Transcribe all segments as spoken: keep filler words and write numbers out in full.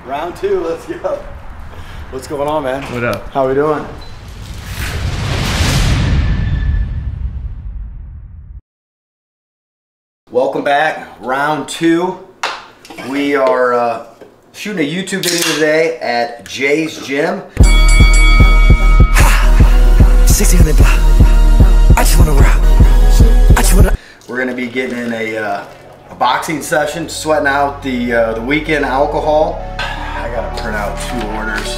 Round two, let's go. What's going on, man? What up? How we doing? Welcome back, round two. We are uh, shooting a YouTube video today at Jay's gym. sixteen hundred block. I just wanna rock. I just wanna. We're gonna be getting in a, uh, a boxing session, sweating out the uh, the weekend alcohol. I gotta print out two orders.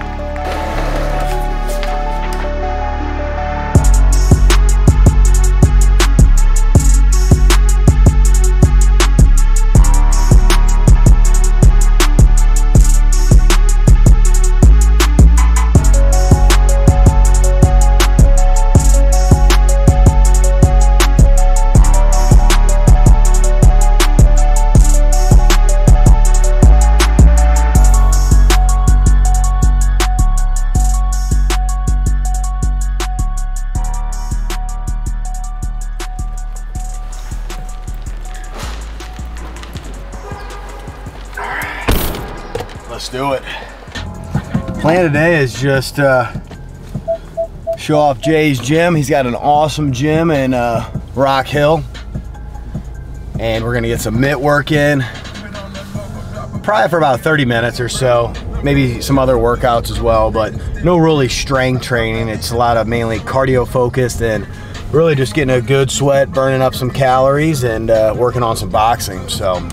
Let's do it. Plan today is just uh, show off Jay's gym. He's got an awesome gym in uh, Rockhill, and we're gonna get some mitt work in, probably for about thirty minutes or so. Maybe some other workouts as well, but no really strength training. It's a lot of mainly cardio focused and really just getting a good sweat, burning up some calories, and uh, working on some boxing. So.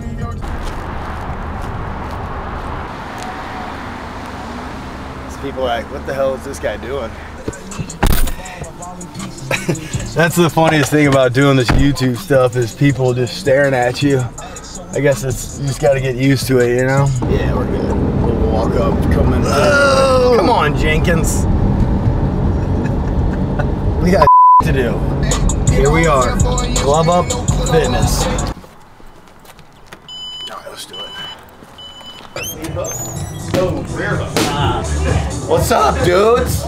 People are like, what the hell is this guy doing? That's the funniest thing about doing this YouTube stuff is people just staring at you. I guess it's, you just got to get used to it, you know? Yeah, we're good. We'll walk up, come in. Oh, come on, Jenkins. We got to do. Here we are. Glove Up Fitness. All right, let's do it. Oh, rear hook. Ah. What's up, dudes?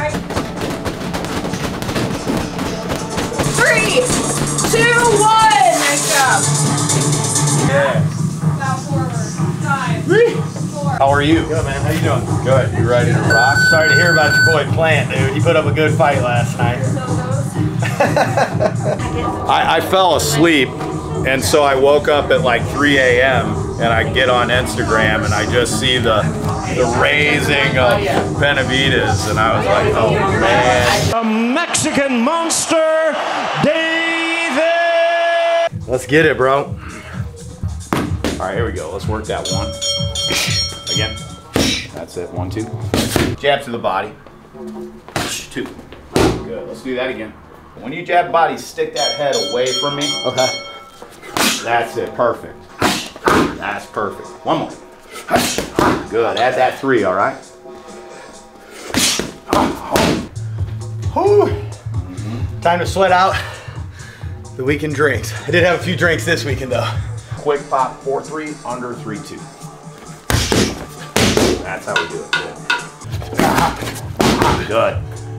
Three, two, one. Nice job. Yeah. Now forward. Five, four. How are you? Good, man. How you doing? Good. You ready to rock? Sorry to hear about your boy Plant, dude. He put up a good fight last night. I, I fell asleep, and so I woke up at like three A M and I get on Instagram and I just see the the raising of Benavides, and I was like, oh man. A Mexican monster, David! Let's get it, bro. All right, here we go. Let's work that one. Again. That's it. One, two. Jab to the body. Two. Good. Let's do that again. When you jab body, stick that head away from me. Okay. That's it. Perfect. That's perfect. One more. Good. Add that three, all right? Mm-hmm. Time to sweat out the weekend drinks. I did have a few drinks this weekend, though. Quick pop, four three, under three two. That's how we do it. Good.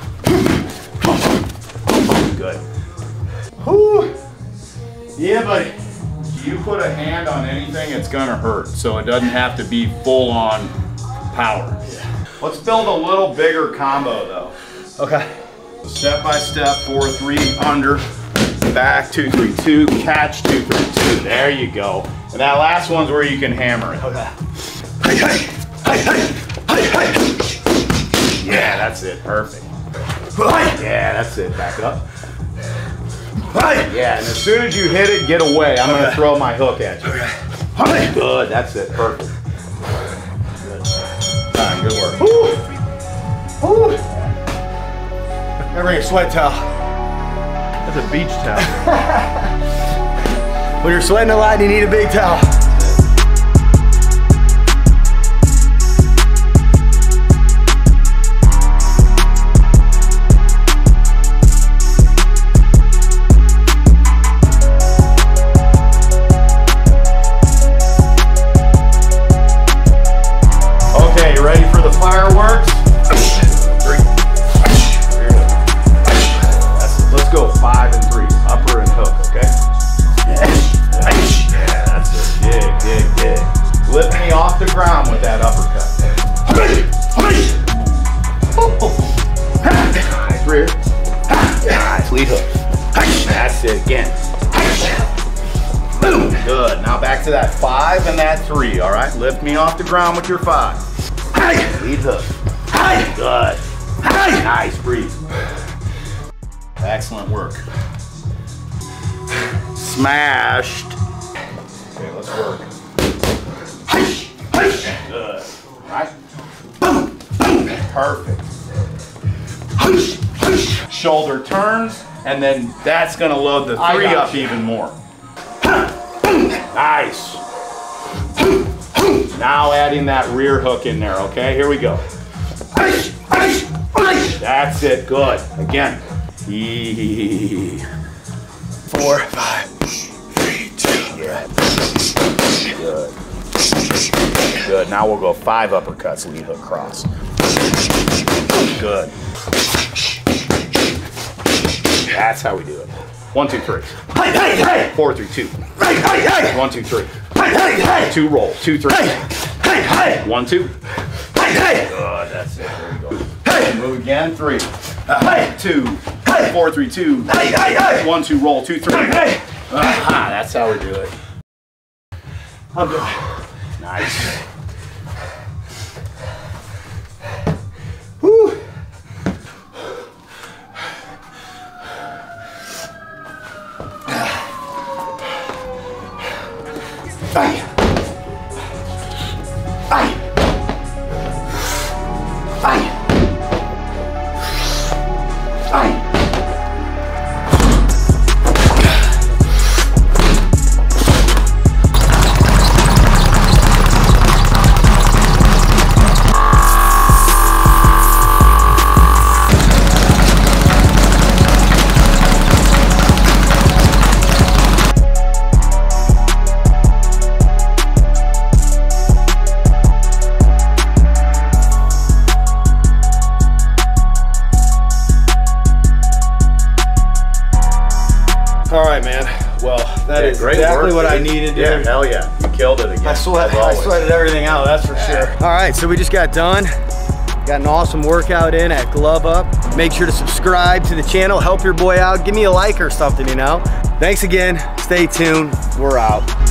Good. Good. Whew. Yeah, buddy. You put a hand on anything, it's gonna hurt. So it doesn't have to be full on power. Yeah. Let's build a little bigger combo though. Okay. Step by step, four, three, under, back, two, three, two, catch, two, three, two. There you go. And that last one's where you can hammer it. Okay. Yeah, that's it. Perfect. Yeah, that's it. Back up. Yeah, and as soon as you hit it, get away. I'm okay. Gonna throw my hook at you. Okay. Good, that's it. Perfect. Good. All right, good work. Woo. Woo. Gotta bring a sweat towel. That's a beach towel. When you're sweating a lot, you need a big towel. off the ground with that uppercut. Nice rear. Nice lead hook. That's it again. Boom. Good. Now back to that five and that three. All right. Lift me off the ground with your five. Lead hook. Good. Nice. Breathe. Excellent work. Smashed. Okay, let's work. Good. Right. Perfect. Shoulder turns, and then that's gonna load the three up you. even more. Nice. Now adding that rear hook in there, okay? Here we go. That's it, good. Again. Four, five, three, two. Yeah. Good. Good. Now we'll go five uppercuts, lead hook cross. Good. That's how we do it. One, two, three. Four, three, two. One, two, three. Two roll. Two, three. One, two. Good. That's it. There we go. Move again. Three. Two. Four, three, two. One, two, roll. Two, three. Aha, that's how we do it. I'm good. Nice. Woo. Ay. Ay. Ay. Ay. All right, man. Well, that Yeah, is great exactly work, what I dude. needed, dude. Yeah, hell yeah. You killed it again. I sweat. as I always. sweated everything out. That's for sure. All right, so we just got done. Got an awesome workout in at Glove Up. Make sure to subscribe to the channel. Help your boy out. Give me a like or something, you know. Thanks again. Stay tuned. We're out.